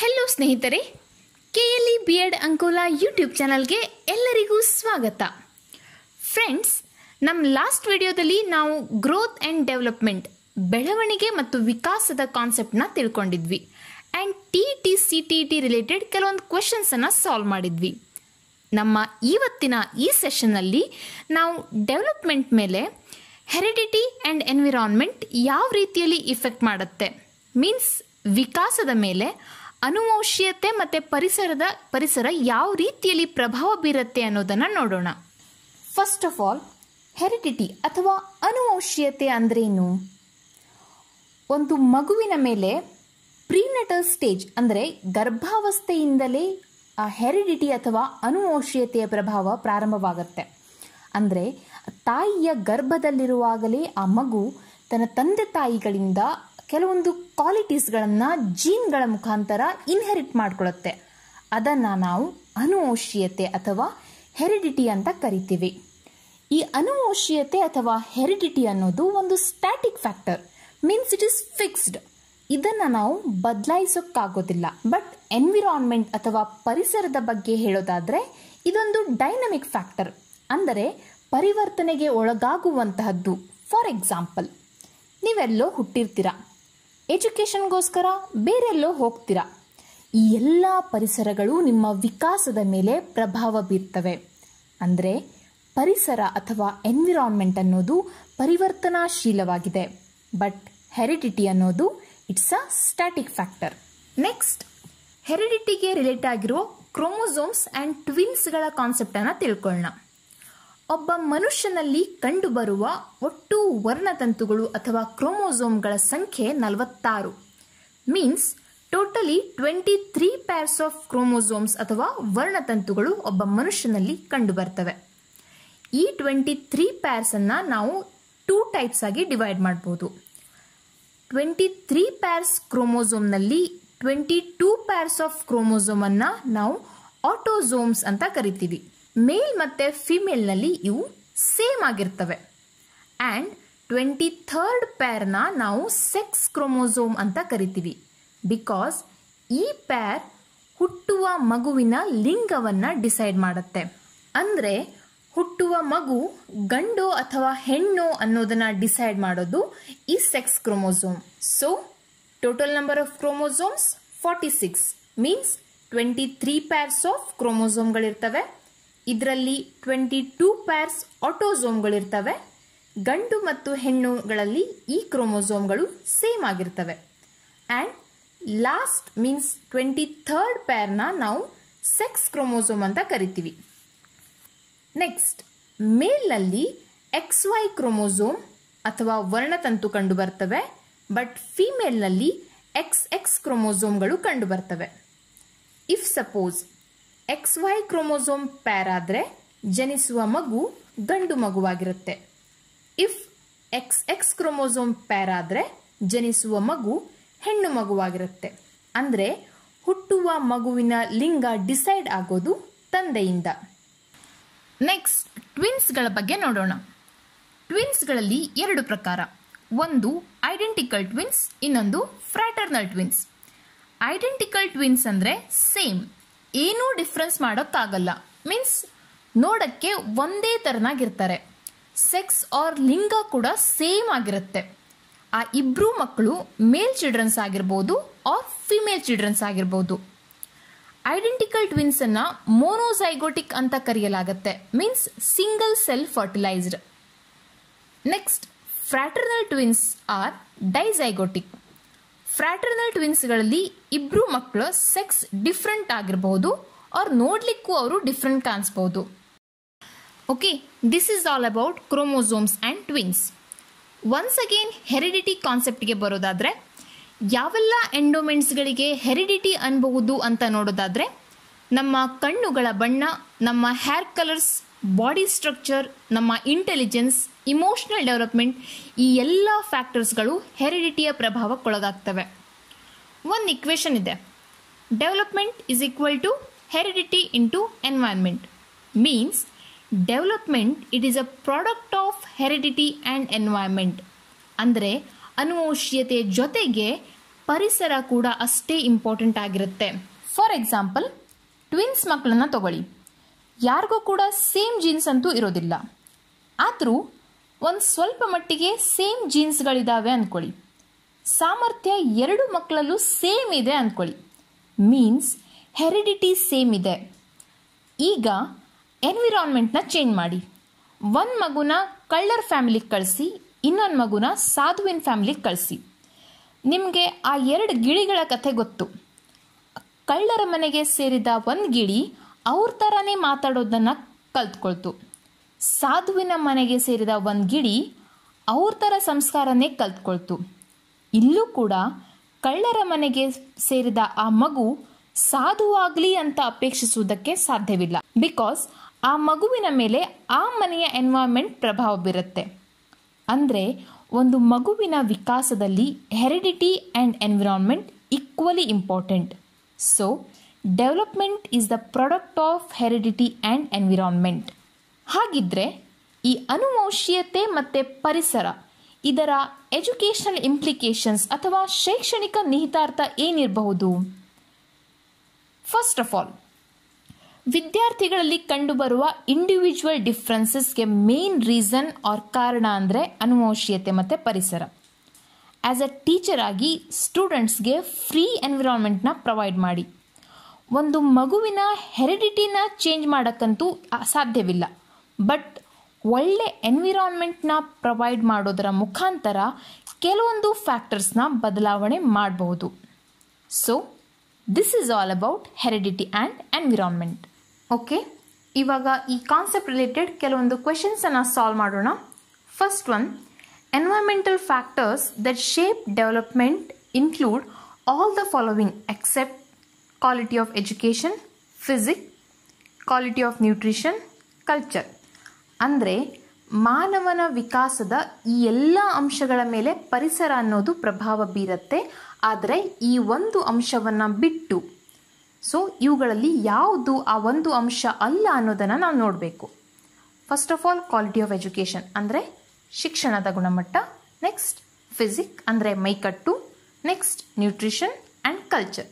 Hello ಸ್ನೇಹಿತರೆ, KLE B.Ed Ankola YouTube ಚಾನಲ್ಗೆ ಎಲ್ಲರಿಗೂ ಸ್ವಾಗತ. ಫ್ರೆಂಡ್ಸ್, ನಮ್ಮ ಲಾಸ್ಟ್ ವಿಡಿಯೋದಲ್ಲಿ ನಾವು ಗ್ರೋತ್ ಆ್ಯಂಡ್ ಡೆವಲಪ್ಮೆಂಟ್, ಬೆಳವಣಿಗೆ ಮತ್ತು ವಿಕಾಸದ ಕಾನ್ಸೆಪ್ಟ್ನ ತಿಳ್ಕೊಂಡಿದ್ವಿ. ಆ್ಯಂಡ್ TET ರಿಲೇಟೆಡ್ ಕೆಲವೊಂದು ಕ್ವೆಶನ್ಸನ್ನು ಸಾಲ್ವ್ ಮಾಡಿದ್ವಿ. ನಮ್ಮ ಇವತ್ತಿನ ಈ ಸೆಷನ್ನಲ್ಲಿ ನಾವು ಡೆವಲಪ್ಮೆಂಟ್ ಮೇಲೆ ಹೆರಿಡಿಟಿ ಆ್ಯಂಡ್ ಎನ್ವಿರಾನ್ಮೆಂಟ್ ಯಾವ ರೀತಿಯಲ್ಲಿ ಇಫೆಕ್ಟ್ ಮಾಡುತ್ತೆ, ಮೀನ್ಸ್ ವಿಕಾಸದ ಮೇಲೆ ಅನುವಂಶೀಯತೆ ಮತ್ತು ಪರಿಸರ ಯಾವ ರೀತಿಯಲ್ಲಿ ಪ್ರಭಾವ ಬೀರುತ್ತೆ ಅನ್ನೋದನ್ನು ನೋಡೋಣ. ಫಸ್ಟ್ ಆಫ್ ಆಲ್, ಹೆರಿಡಿಟಿ ಅಥವಾ ಅನುವಂಶೀಯತೆ ಅಂದ್ರೇನು? ಒಂದು ಮಗುವಿನ ಮೇಲೆ ಪ್ರೀನೆಟಲ್ ಸ್ಟೇಜ್ ಅಂದರೆ ಗರ್ಭಾವಸ್ಥೆಯಿಂದಲೇ ಆ ಹೆರಿಡಿಟಿ ಅಥವಾ ಅನುವಂಶೀಯತೆಯ ಪ್ರಭಾವ ಪ್ರಾರಂಭವಾಗುತ್ತೆ. ಅಂದರೆ ತಾಯಿಯ ಗರ್ಭದಲ್ಲಿರುವಾಗಲೇ ಆ ಮಗು ತನ್ನ ತಂದೆ ತಾಯಿಗಳಿಂದ ಕೆಲವೊಂದು ಕ್ವಾಲಿಟೀಸ್ಗಳನ್ನು ಜೀನ್ಗಳ ಮುಖಾಂತರ ಇನ್ಹೆರಿಟ್ ಮಾಡ್ಕೊಳ್ಳುತ್ತೆ. ಅದನ್ನು ನಾವು ಅನುವಂಶೀಯತೆ ಅಥವಾ ಹೆರಿಡಿಟಿ ಅಂತ ಕರಿತೀವಿ. ಈ ಅನುವಂಶೀಯತೆ ಅಥವಾ ಹೆರಿಡಿಟಿ ಅನ್ನೋದು ಒಂದು static factor, means it is fixed. ಇದನ್ನು ನಾವು ಬದಲಾಯಿಸೋಕ್ಕಾಗೋದಿಲ್ಲ. ಬಟ್ ಎನ್ವಿರಾನ್ಮೆಂಟ್ ಅಥವಾ ಪರಿಸರದ ಬಗ್ಗೆ ಹೇಳೋದಾದರೆ ಇದೊಂದು ಡೈನಮಿಕ್ ಫ್ಯಾಕ್ಟರ್, ಅಂದರೆ ಪರಿವರ್ತನೆಗೆ ಒಳಗಾಗುವಂತಹದ್ದು. ಫಾರ್ ಎಕ್ಸಾಂಪಲ್, ನೀವೆಲ್ಲೋ ಹುಟ್ಟಿರ್ತೀರ, ಎಜುಕೇಷನ್ಗೋಸ್ಕರ ಬೇರೆಲ್ಲೋ ಹೋಗ್ತೀರಾ. ಈ ಎಲ್ಲ ಪರಿಸರಗಳು ನಿಮ್ಮ ವಿಕಾಸದ ಮೇಲೆ ಪ್ರಭಾವ ಬೀರ್ತವೆ. ಅಂದರೆ ಪರಿಸರ ಅಥವಾ ಎನ್ವಿರಾನ್ಮೆಂಟ್ ಅನ್ನೋದು ಪರಿವರ್ತನಾಶೀಲವಾಗಿದೆ. ಬಟ್ ಹೆರಿಡಿಟಿ ಅನ್ನೋದು it's a static factor. Next, ಹೆರಿಡಿಟಿಗೆ ರಿಲೇಟ್ ಆಗಿರೋ ಕ್ರೋಮೋಸೋಮ್ಸ್ ಆ್ಯಂಡ್ ಟ್ವಿನ್ಸ್ಗಳ ಕಾನ್ಸೆಪ್ಟನ್ನು ತಿಳ್ಕೊಳ್ಳೋಣ. ಒಬ್ಬ ಮನುಷ್ಯನಲ್ಲಿ ಕಂಡುಬರುವ ಒಟ್ಟು ವರ್ಣತಂತುಗಳು ಅಥವಾ ಕ್ರೋಮೋಸೋಮ್ಗಳ ಸಂಖ್ಯೆ 46. Means totally 23 pairs of chromosomes ಅಥವಾ ವರ್ಣತಂತುಗಳು ಒಬ್ಬ ಮನುಷ್ಯನಲ್ಲಿ ಕಂಡುಬರ್ತವೆ. ಈ 23 ಪೇರ್ಸನ್ನು ನಾವು 2 ಟೈಪ್ಸ್ ಆಗಿ ಡಿವೈಡ್ ಮಾಡ್ಬೋದು. 23 ಪೇರ್ಸ್ ಕ್ರೋಮೋಸೋಮ್ನಲ್ಲಿ 22 ಪೇರ್ಸ್ ಆಫ್ ಕ್ರೋಮೋಸೋಮನ್ನು ನಾವು ಆಟೋಸೋಮ್ಸ್ ಅಂತ ಕರಿತೀವಿ. ಮೇಲ್ ಮತ್ತು ಫಿಮೇಲ್ನಲ್ಲಿ ಇವು ಸೇಮ್ ಆಗಿರ್ತವೆ. ಆ್ಯಂಡ್ 23rd ಪೇರ್ನ ನಾವು ಸೆಕ್ಸ್ ಕ್ರೋಮೋಸೋಮ್ ಅಂತ ಕರಿತೀವಿ. ಬಿಕಾಸ್ ಈ ಪೇರ್ ಹುಟ್ಟುವ ಮಗುವಿನ ಲಿಂಗವನ್ನು ಡಿಸೈಡ್ ಮಾಡುತ್ತೆ. ಅಂದರೆ ಹುಟ್ಟುವ ಮಗು ಗಂಡು ಅಥವಾ ಹೆಣ್ಣು ಅನ್ನೋದನ್ನ ಡಿಸೈಡ್ ಮಾಡೋದು ಈ sex chromosome. So total number of chromosomes 46. Means 23 pairs of ಕ್ರೋಮೋಸೋಮ್ಗಳಿರ್ತವೆ. ಇದರಲ್ಲಿ 22 ಪೇರ್ಸ್ ಆಟೋಸೋಮ್ಗಳಿರ್ತವೆ. ಗಂಡು ಮತ್ತು ಹೆಣ್ಣುಗಳಲ್ಲಿ ಈ ಕ್ರೋಮೋಸೋಮ್ಗಳು ಸೇಮ್ ಆಗಿರ್ತವೆ. ಆ್ಯಂಡ್ ಲಾಸ್ಟ್ ಮೀನ್ಸ್ 23rd ಪೇರ್ನ ನಾವು ಸೆಕ್ಸ್ ಕ್ರೋಮೋಸೋಮ್ ಅಂತ ಕರಿತೀವಿ. ನೆಕ್ಸ್ಟ್, ಮೇಲ್ನಲ್ಲಿ XY ಕ್ರೋಮೋಸೋಮ್ ಅಥವಾ ವರ್ಣತಂತು ಕಂಡು ಬರ್ತವೆ. ಬಟ್ ಫಿಮೇಲ್ನಲ್ಲಿ XX ಕ್ರೋಮೋಸೋಮ್ಗಳು ಕಂಡು ಬರ್ತವೆ. If suppose XY chromosome pair ಆದರೆ ಜನಿಸುವ ಮಗು ಗಂಡು ಮಗುವಾಗಿರುತ್ತೆ. ಇಫ್ XX ಕ್ರೋಮೋಸೋಮ್ ಪೇರ್ ಆದರೆ ಜನಿಸುವ ಮಗು ಹೆಣ್ಣು ಮಗುವಾಗಿರುತ್ತೆ. ಅಂದರೆ ಹುಟ್ಟುವ ಮಗುವಿನ ಲಿಂಗ ಡಿಸೈಡ್ ಆಗೋದು ತಂದೆಯಿಂದ. ನೆಕ್ಸ್ಟ್, ಟ್ವಿನ್ಸ್ಗಳ ಬಗ್ಗೆ ನೋಡೋಣ. ಟ್ವಿನ್ಸ್ಗಳಲ್ಲಿ 2 ಪ್ರಕಾರ. ಒಂದು ಐಡೆಂಟಿಕಲ್ ಟ್ವಿನ್ಸ್, ಇನ್ನೊಂದು ಫ್ರಾಟರ್ನಲ್ ಟ್ವಿನ್ಸ್. ಐಡೆಂಟಿಕಲ್ ಟ್ವಿನ್ಸ್ ಅಂದರೆ ಸೇಮ್, ಏನೂ ಡಿಫ್ರೆನ್ಸ್ ಮಾಡೋಕ್ಕಾಗಲ್ಲ. ಮೀನ್ಸ್ ನೋಡಕ್ಕೆ ಒಂದೇ ಥರನಾಗಿರ್ತಾರೆ. ಸೆಕ್ಸ್ ಆರ್ ಲಿಂಗ ಕೂಡ ಸೇಮ್ ಆಗಿರುತ್ತೆ. ಆ ಇಬ್ಬರು ಮಕ್ಕಳು ಮೇಲ್ ಚಿಲ್ಡ್ರನ್ಸ್ ಆಗಿರ್ಬೋದು ಆರ್ ಫಿಮೇಲ್ ಚಿಲ್ಡ್ರನ್ಸ್ ಆಗಿರ್ಬೋದು. ಐಡೆಂಟಿಕಲ್ ಟ್ವಿನ್ಸನ್ನು ಮೋನೋಸೈಗೋಟಿಕ್ ಅಂತ ಕರೆಯಲಾಗುತ್ತೆ. Means single cell fertilised. Next, fraternal twins or dizygotic. Fraternal ಟ್ವಿನ್ಸ್ಗಳಲ್ಲಿ ಇಬ್ಬರು ಮಕ್ಕಳು ಸೆಕ್ಸ್ ಡಿಫ್ರೆಂಟ್ ಆಗಿರಬಹುದು ಅವ್ರು ನೋಡ್ಲಿಕ್ಕೂ ಅವರು ಡಿಫ್ರೆಂಟ್ ಕಾಣಿಸ್ಬೋದು. Okay, this is all about chromosomes and twins. Once again heredity ಕಾನ್ಸೆಪ್ಟ್ಗೆ ಬರೋದಾದರೆ, ಯಾವೆಲ್ಲ ಎಂಡೋಮೆಂಟ್ಸ್ಗಳಿಗೆ ಹೆರಿಡಿಟಿ ಅನ್ಬಹುದು ಅಂತ ನೋಡೋದಾದರೆ, ನಮ್ಮ ಕಣ್ಣುಗಳ ಬಣ್ಣ, ನಮ್ಮ ಹೇರ್ ಕಲರ್ಸ್, ಬಾಡಿ ಸ್ಟ್ರಕ್ಚರ್, ನಮ್ಮ ಇಂಟೆಲಿಜೆನ್ಸ್, ಇಮೋಷನಲ್ ಡೆವಲಪ್ಮೆಂಟ್, ಈ ಎಲ್ಲ ಫ್ಯಾಕ್ಟರ್ಸ್ಗಳು ಹೆರಿಡಿಟಿಯ ಪ್ರಭಾವಕ್ಕೊಳಗಾಗ್ತವೆ. ಒಂದು ಇಕ್ವೇಷನ್ ಇದೆ, development is equal to heredity into environment. Means development it is a product of heredity and environment. ಅಂದರೆ ಅನುವಂಶೀಯತೆ ಜೊತೆಗೆ ಪರಿಸರ ಕೂಡ ಅಷ್ಟೇ ಇಂಪಾರ್ಟೆಂಟ್ ಆಗಿರುತ್ತೆ. ಫಾರ್ ಎಕ್ಸಾಂಪಲ್, ಟ್ವಿನ್ಸ್ ಮಕ್ಕಳನ್ನ ತಗೊಳ್ಳಿ. ಯಾರಿಗೂ ಕೂಡ ಸೇಮ್ ಜೀನ್ಸ್ ಅಂತೂ ಇರೋದಿಲ್ಲ. ಆದರೂ ಒಂದು ಸ್ವಲ್ಪ ಮಟ್ಟಿಗೆ ಸೇಮ್ ಜೀನ್ಸ್ಗಳಿದ್ದಾವೆ ಅಂದ್ಕೊಳ್ಳಿ. ಸಾಮರ್ಥ್ಯ ಎರಡು ಮಕ್ಕಳಲ್ಲೂ ಸೇಮ್ ಇದೆ ಅಂದ್ಕೊಳ್ಳಿ. ಮೀನ್ಸ್ ಹೆರಿಡಿಟಿ ಸೇಮ್ ಇದೆ. ಈಗ ಎನ್ವಿರಾನ್ಮೆಂಟ್ನ ಚೇಂಜ್ ಮಾಡಿ. ಒಂದು ಮಗುನ ಕಳ್ಳರ್ ಫ್ಯಾಮಿಲಿಗೆ ಕಳಿಸಿ, ಇನ್ನೊಂದು ಮಗುನ ಸಾಧುವಿನ ಫ್ಯಾಮಿಲಿಗೆ ಕಳಿಸಿ. ನಿಮಗೆ ಆ ಎರಡು ಗಿಳಿಗಳ ಕಥೆ ಗೊತ್ತು. ಕಳ್ಳರ ಮನೆಗೆ ಸೇರಿದ ಒಂದು ಗಿಳಿ ಅವ್ರ ಥರನೇ ಮಾತಾಡೋದನ್ನು ಕಲ್ತ್ಕೊಳ್ತು. ಸಾಧುವಿನ ಮನೆಗೆ ಸೇರಿದ ಒಂದು ಗಿಳಿ ಅವ್ರ ಥರ ಸಂಸ್ಕಾರನೇ ಕಲ್ತ್ಕೊಳ್ತು. ಇಲ್ಲೂ ಕೂಡ ಕಳ್ಳರ ಮನೆಗೆ ಸೇರಿದ ಆ ಮಗು ಸಾಧುವಾಗಲಿ ಅಂತ ಅಪೇಕ್ಷಿಸುವುದಕ್ಕೆ ಸಾಧ್ಯವಿಲ್ಲ. ಬಿಕಾಸ್ ಆ ಮಗುವಿನ ಮೇಲೆ ಆ ಮನೆಯ ಎನ್ವೈರ್ಮೆಂಟ್ ಪ್ರಭಾವ ಬೀರುತ್ತೆ. ಅಂದರೆ ಒಂದು ಮಗುವಿನ ವಿಕಾಸದಲ್ಲಿ heredity and environment equally important. So development is the product of heredity and environment. ಹಾಗಿದ್ರೆ ಈ ಅನುವಂಶೀಯತೆ ಮತ್ತು ಪರಿಸರ ಇದರ ಎಜುಕೇಷನಲ್ ಇಂಪ್ಲಿಕೇಶನ್ಸ್ ಅಥವಾ ಶೈಕ್ಷಣಿಕ ನಿಹಿತಾರ್ಥ ಏನಿರಬಹುದು? ಫಸ್ಟ್ ಆಫ್ ಆಲ್, ವಿದ್ಯಾರ್ಥಿಗಳಲ್ಲಿ ಕಂಡುಬರುವ ಇಂಡಿವಿಜುವಲ್ ಡಿಫ್ರೆನ್ಸಸ್ಗೆ ಮೇನ್ ರೀಸನ್ ಆರ್ ಕಾರಣ ಅಂದರೆ ಅನುವಂಶೀಯತೆ ಮತ್ತು ಪರಿಸರ. ಆ್ಯಸ್ ಅ ಟೀಚರ್ ಆಗಿ ಸ್ಟೂಡೆಂಟ್ಸ್ಗೆ ಫ್ರೀ ಎನ್ವಿರಾನ್ಮೆಂಟ್ನ ಪ್ರೊವೈಡ್ ಮಾಡಿ. ಒಂದು ಮಗುವಿನ ಹೆರಿಡಿಟಿನ ಚೇಂಜ್ ಮಾಡೋಕ್ಕಂತೂ ಸಾಧ್ಯವಿಲ್ಲ, ಬಟ್ ಒಳ್ಳೆ ಎನ್ವಿರಾನ್ಮೆಂಟ್ನ ಪ್ರೊವೈಡ್ ಮಾಡೋದರ ಮುಖಾಂತರ ಕೆಲವೊಂದು ಫ್ಯಾಕ್ಟರ್ಸ್ನ ಬದಲಾವಣೆ ಮಾಡಬಹುದು. So this is all about heredity and environment. Okay, ಇವಾಗ ಈ ಕಾನ್ಸೆಪ್ಟ್ ರಿಲೇಟೆಡ್ ಕೆಲವೊಂದು ಕ್ವೆಶನ್ಸನ್ನು ಸಾಲ್ವ್ ಮಾಡೋಣ. First one, environmental factors that shape development include all the following except quality of education, physics, quality of nutrition, culture. ಅಂದರೆ ಮಾನವನ ವಿಕಾಸದ ಈ ಎಲ್ಲ ಅಂಶಗಳ ಮೇಲೆ ಪರಿಸರ ಅನ್ನೋದು ಪ್ರಭಾವ ಬೀರುತ್ತೆ. ಆದರೆ ಈ ಒಂದು ಅಂಶವನ್ನು ಬಿಟ್ಟು, ಸೊ ಇವುಗಳಲ್ಲಿ ಯಾವುದು ಆ ಒಂದು ಅಂಶ ಅಲ್ಲ ಅನ್ನೋದನ್ನು ನಾವು ನೋಡಬೇಕು. First of all, quality of education ಅಂದರೆ ಶಿಕ್ಷಣದ ಗುಣಮಟ್ಟ. ನೆಕ್ಸ್ಟ್ ಫಿಸಿಕ್ಸ್ ಅಂದರೆ ಮೈಕಟ್ಟು. Next nutrition and culture.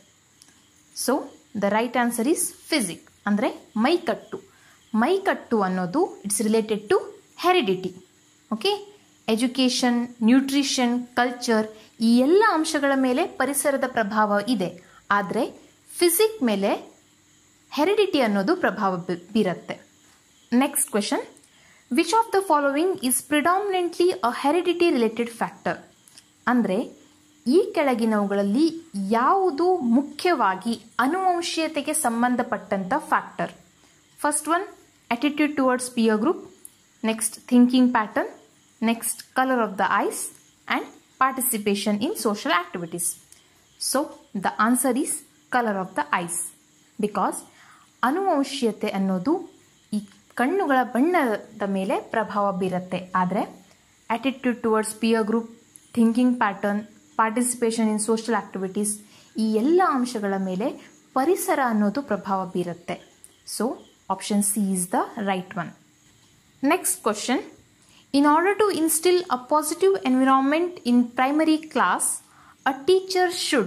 So the right answer is physics ಅಂದರೆ ಮೈಕಟ್ಟು. ಮೈಕಟ್ಟು ಅನ್ನೋದು it's related to heredity. Okay, education, nutrition, culture ಈ ಎಲ್ಲ ಅಂಶಗಳ ಮೇಲೆ ಪರಿಸರದ ಪ್ರಭಾವ ಇದೆ. ಆದರೆ ಫಿಸಿಕ್ಸ್ ಮೇಲೆ ಹೆರಿಡಿಟಿ ಅನ್ನೋದು ಪ್ರಭಾವ ಬೀರುತ್ತೆ. Next question, which of the following is predominantly a heredity related factor? ಅಂದರೆ ಈ ಕೆಳಗಿನವುಗಳಲ್ಲಿ ಯಾವುದು ಮುಖ್ಯವಾಗಿ ಅನುವಂಶೀಯತೆಗೆ ಸಂಬಂಧಪಟ್ಟಂಥ factor? First one, attitude towards peer group. Next, thinking pattern. Next, color of the eyes and participation in social activities. So the answer is color of the eyes, because ಅನುವಂಶೀಯತೆ ಅನ್ನೋದು ಈ ಕಣ್ಣುಗಳ ಬಣ್ಣದ ಮೇಲೆ ಪ್ರಭಾವ ಬೀರುತ್ತೆ. ಆದರೆ attitude towards peer group, thinking pattern, participation in social activities ಈ ಎಲ್ಲ ಅಂಶಗಳ ಮೇಲೆ ಪರಿಸರ ಅನ್ನೋದು ಪ್ರಭಾವ ಬೀರುತ್ತೆ. So option C is the right one. Next question. In order to instill a positive environment in primary class, a teacher should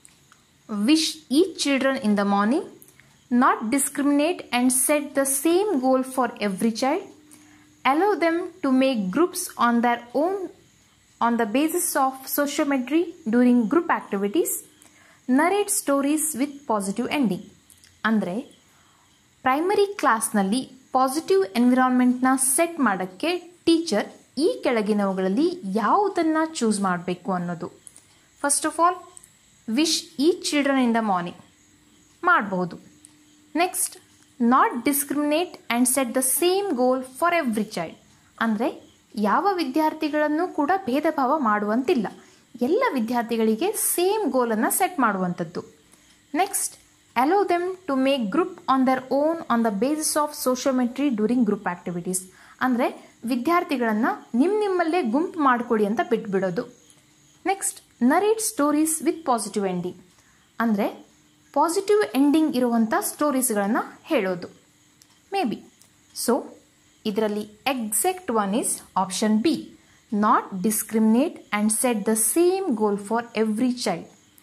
wish each children in the morning, not discriminate and set the same goal for every child, allow them to make groups on their own on the basis of sociometry during group activities, narrate stories with positive ending. ಅಂದರೆ primary ಕ್ಲಾಸ್ನಲ್ಲಿ positive ಎನ್ವಿರಾನ್ಮೆಂಟ್ನ set ಮಾಡೋಕ್ಕೆ teacher ಈ ಕೆಳಗಿನವುಗಳಲ್ಲಿ ಯಾವುದನ್ನು choose ಮಾಡಬೇಕು ಅನ್ನೋದು. First of all, wish each children in the morning ಮಾಡಬಹುದು. Next, not discriminate and set the same goal for every child. ಅಂದರೆ ಯಾವ ವಿದ್ಯಾರ್ಥಿಗಳನ್ನು ಕೂಡ ಭೇದ ಭಾವ ಮಾಡುವಂತಿಲ್ಲ, ಎಲ್ಲ ವಿದ್ಯಾರ್ಥಿಗಳಿಗೆ ಸೇಮ್ ಗೋಲನ್ನು ಸೆಟ್ ಮಾಡುವಂಥದ್ದು. Next, allow them to make group on their own on the basis of sociometry during group activities. ಅಂದರೆ ವಿದ್ಯಾರ್ಥಿಗಳನ್ನು ನಿಮ್ಮಲ್ಲೇ ಗುಂಪು ಮಾಡಿಕೊಡಿ ಅಂತ ಬಿಟ್ಬಿಡೋದು. Next, narrate stories with positive ending. ಅಂದರೆ ಪಾಸಿಟಿವ್ ಎಂಡಿಂಗ್ ಇರುವಂಥ ಸ್ಟೋರೀಸ್ಗಳನ್ನು ಹೇಳೋದು ಮೇ ಬಿ. ಸೊ ಇದರಲ್ಲಿ exact one is option B, not discriminate and set the same goal for every child.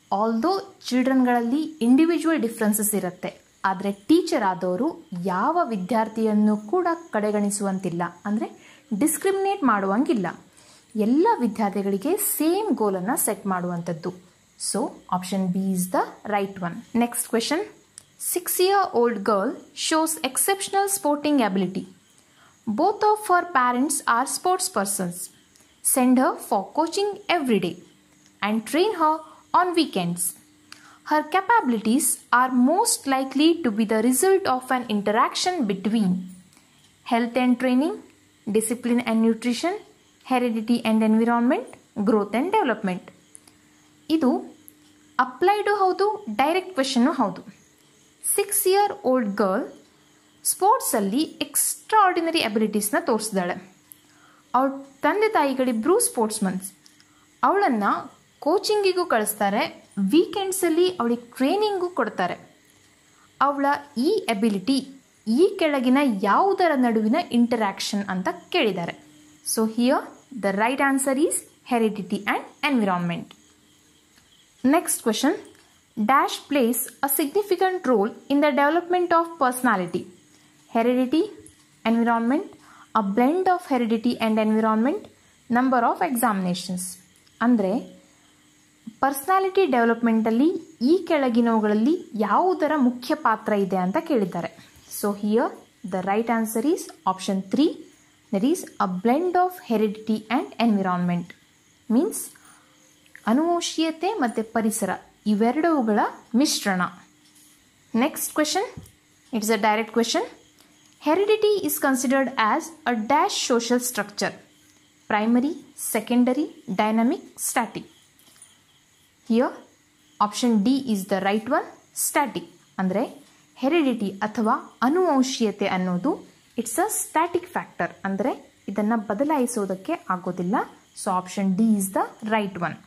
Although ಚಿಲ್ಡ್ರನ್ಗಳಲ್ಲಿ ಇಂಡಿವಿಜುವಲ್ ಡಿಫ್ರೆನ್ಸಸ್ ಇರುತ್ತೆ, ಆದರೆ ಟೀಚರ್ ಆದವರು ಯಾವ ವಿದ್ಯಾರ್ಥಿಯನ್ನು ಕೂಡ ಕಡೆಗಣಿಸುವಂತಿಲ್ಲ, ಅಂದರೆ ಡಿಸ್ಕ್ರಿಮಿನೇಟ್ ಮಾಡುವಂಗಿಲ್ಲ. ಎಲ್ಲ ವಿದ್ಯಾರ್ಥಿಗಳಿಗೆ ಸೇಮ್ ಗೋಲನ್ನು ಸೆಟ್ ಮಾಡುವಂಥದ್ದು. So option B is the right one. Next question. 6-year-old girl shows exceptional sporting ability. Both of her parents are sports persons. Send her for coaching every day and train her on weekends. Her capabilities are most likely to be the result of an interaction between health and training, discipline and nutrition, heredity and environment, growth and development. ಇದು ಅಪ್ಲೈಡು ಹೌದು, direct question ಹೌದು. 6-year-old girl ಸ್ಪೋರ್ಟ್ಸಲ್ಲಿ extraordinary ಅಬಿಲಿಟೀಸ್ನ ತೋರಿಸಿದಾಳೆ. ಅವಳ ತಂದೆ ತಾಯಿಗಳಿಬ್ಬರೂ ಸ್ಪೋರ್ಟ್ಸ್ಮನ್ಸ್. ಅವಳನ್ನು ಕೋಚಿಂಗಿಗೂ ಕಳಿಸ್ತಾರೆ, ವೀಕೆಂಡ್ಸಲ್ಲಿ ಅವಳಿಗೆ ಟ್ರೈನಿಂಗೂ ಕೊಡ್ತಾರೆ. ಅವಳ ಈ ಎಬಿಲಿಟಿ ಈ ಕೆಳಗಿನ ಯಾವುದರ ನಡುವಿನ ಇಂಟರಾಕ್ಷನ್ ಅಂತ ಕೇಳಿದ್ದಾರೆ. So here the right answer is heredity and environment. Next question. Dash plays a significant role in the development of personality. Heredity, environment, a blend of heredity and environment, number of examinations. ಅಂದರೆ personality ಡೆವಲಪ್ಮೆಂಟಲ್ಲಿ ಈ ಕೆಳಗಿನವುಗಳಲ್ಲಿ ಯಾವುದರ ಮುಖ್ಯ ಪಾತ್ರ ಇದೆ ಅಂತ ಕೇಳಿದ್ದಾರೆ. So here the right answer is option 3, that is a blend of heredity and environment. Means ಅನುವಂಶೀಯತೆ ಮತ್ತು ಪರಿಸರ ಇವೆರಡುಗಳ ಮಿಶ್ರಣ. Next question. It's a direct question. Heredity is considered as a dash social structure: primary, secondary, dynamic, static. Here option D is the right one, static. ಅಂದರೆ heredity ಅಥವಾ ಅನುವಂಶೀಯತೆ ಅನ್ನೋದು it's a static factor, ಅಂದರೆ ಇದನ್ನು ಬದಲಾಯಿಸೋದಕ್ಕೆ ಆಗೋದಿಲ್ಲ. So option D is the right one.